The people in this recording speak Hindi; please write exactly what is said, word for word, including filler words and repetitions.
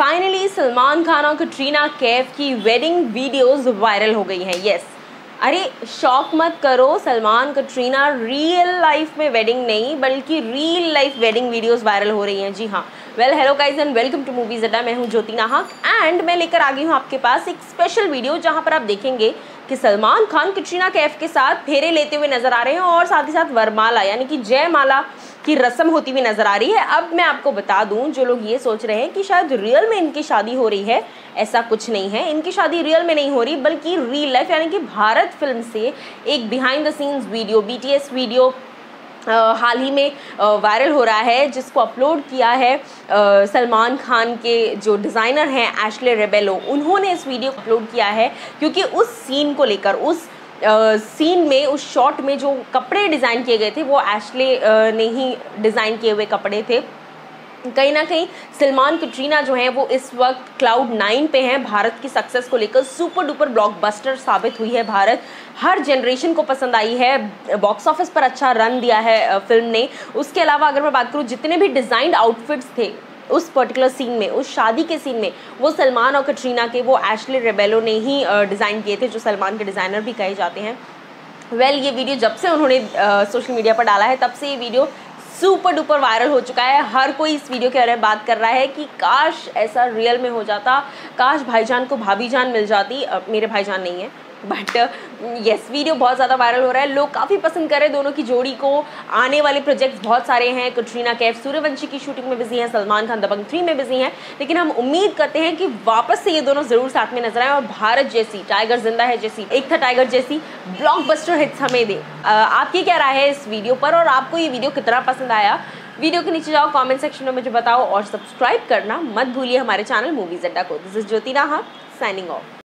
फाइनली सलमान खान और कटरीना कैफ की वेडिंग वीडियोस वायरल हो गई हैं। यस, अरे शॉक मत करो, सलमान कटरीना रियल लाइफ में वेडिंग नहीं बल्कि real life wedding videos viral हो रही हैं। जी हाँ, well hello guys and welcome to movies Adda. मैं हूँ ज्योति नाहक एंड मैं लेकर आ गई हूँ आपके पास एक स्पेशल वीडियो जहाँ पर आप देखेंगे कि सलमान खान कटरीना कैफ के साथ फेरे लेते हुए नजर आ रहे हैं और साथ ही साथ वरमाला यानी कि जयमाला की रस्म होती हुई नजर आ रही है। अब मैं आपको बता दूं, जो लोग ये सोच रहे हैं कि शायद रियल में इनकी शादी हो रही है, ऐसा कुछ नहीं है। इनकी शादी रियल में नहीं हो रही बल्कि रियल लाइफ यानी कि भारत फिल्म से एक behind the scenes video, BTS video Uh, हाल ही में वायरल uh, हो रहा है, जिसको अपलोड किया है uh, सलमान खान के जो डिज़ाइनर हैं एशले रेबेलो। उन्होंने इस वीडियो को अपलोड किया है क्योंकि उस सीन को लेकर, उस सीन uh, में, उस शॉट में जो कपड़े डिज़ाइन किए गए थे वो एशले uh, ने ही डिज़ाइन किए हुए कपड़े थे। कहीं ना कहीं सलमान कटरीना जो हैं वो इस वक्त क्लाउड नाइन पे हैं। भारत की सक्सेस को लेकर सुपर डुपर ब्लॉकबस्टर साबित हुई है भारत, हर जनरेशन को पसंद आई है, बॉक्स ऑफिस पर अच्छा रन दिया है फिल्म ने। उसके अलावा अगर मैं बात करूँ, जितने भी डिज़ाइंड आउटफिट्स थे उस पर्टिकुलर सीन में, उस शादी के सीन में, वो सलमान और कटरीना के, वो एशले रेबेलो ने ही डिज़ाइन किए थे, जो सलमान के डिज़ाइनर भी कहे जाते हैं। वेल well, ये वीडियो जब से उन्होंने सोशल मीडिया पर डाला है तब से ये वीडियो सुपर डुपर वायरल हो चुका है। हर कोई इस वीडियो के बारे में बात कर रहा है कि काश ऐसा रियल में हो जाता, काश भाईजान को भाभी जान मिल जाती। मेरे भाईजान नहीं है बट यस, वीडियो बहुत ज़्यादा वायरल हो रहा है, लोग काफ़ी पसंद कर रहे हैं दोनों की जोड़ी को। आने वाले प्रोजेक्ट्स बहुत सारे हैं। कटरीना कैफ सूर्यवंशी की शूटिंग में बिजी हैं, सलमान खान दबंग थ्री में बिजी हैं, लेकिन हम उम्मीद करते हैं कि वापस से ये दोनों ज़रूर साथ में नजर आए और भारत जैसी, टाइगर जिंदा है जैसी, एक था टाइगर जैसी ब्लॉकबस्टर हिट्स हमें दे। आपकी क्या राय है इस वीडियो पर और आपको ये वीडियो कितना पसंद आया? वीडियो के नीचे जाओ, कमेंट सेक्शन में मुझे बताओ और सब्सक्राइब करना मत भूलिए हमारे चैनल मूवीज अड्डा को। दिस इज ज्योति नाहक साइनिंग ऑफ।